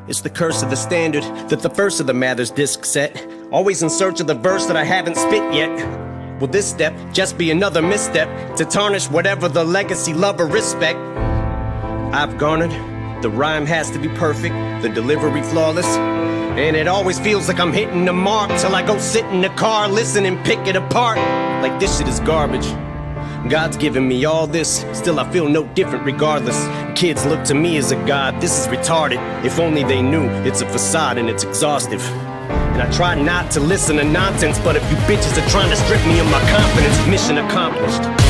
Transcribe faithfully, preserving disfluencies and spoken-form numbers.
It's the curse of the standard that the first of the Mathers disc set. Always in search of the verse that I haven't spit yet. Will this step just be another misstep to tarnish whatever the legacy, love, or respect I've garnered? The rhyme has to be perfect, the delivery flawless, and it always feels like I'm hitting the mark till I go sit in the car, listen and pick it apart like this shit is garbage. God's given me all this, still I feel no different regardless. Kids look to me as a god, this is retarded. If only they knew it's a facade and it's exhaustive. And I try not to listen to nonsense, but if you bitches are trying to strip me of my confidence, mission accomplished.